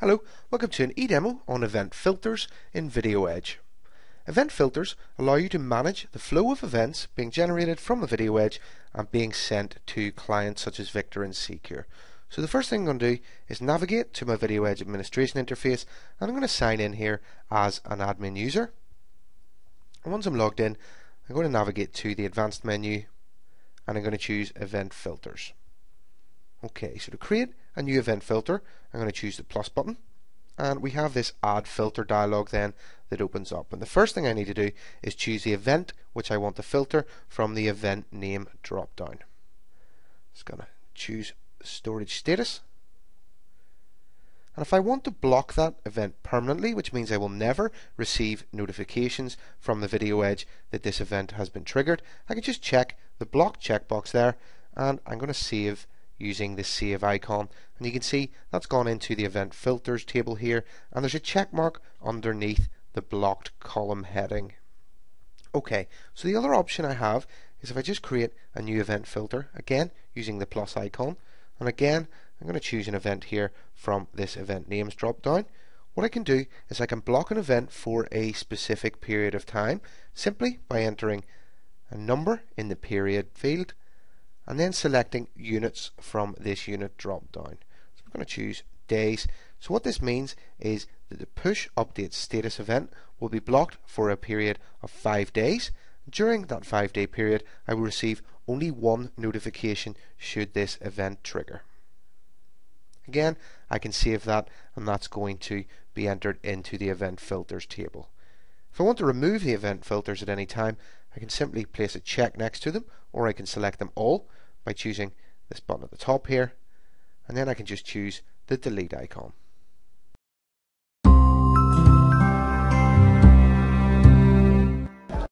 Hello, welcome to an e-demo on event filters in VideoEdge. Event filters allow you to manage the flow of events being generated from the VideoEdge and being sent to clients such as Victor and Secure. So the first thing I'm going to do is navigate to my VideoEdge administration interface, and I'm going to sign in here as an admin user. And once I'm logged in, I'm going to navigate to the advanced menu and I'm going to choose event filters. Okay, so to create a new event filter, I'm going to choose the plus button, and we have this add filter dialog then that opens up. And the first thing I need to do is choose the event which I want to filter from the event name drop down. Just going to choose storage status. And if I want to block that event permanently, which means I will never receive notifications from the VideoEdge that this event has been triggered, I can just check the block checkbox there, and I'm going to save using the save icon, and you can see that's gone into the event filters table here, and there's a check mark underneath the blocked column heading. Okay, so the other option I have is if I just create a new event filter, again using the plus icon, and again I'm going to choose an event here from this event names drop down. What I can do is I can block an event for a specific period of time simply by entering a number in the period field and then selecting units from this unit drop down. So I'm going to choose days. So what this means is that the push update status event will be blocked for a period of 5 days. During that 5-day period, I will receive only one notification should this event trigger. Again, I can save that, and that's going to be entered into the event filters table. If I want to remove the event filters at any time, I can simply place a check next to them, or I can select them all by choosing this button at the top here, and then I can just choose the delete icon.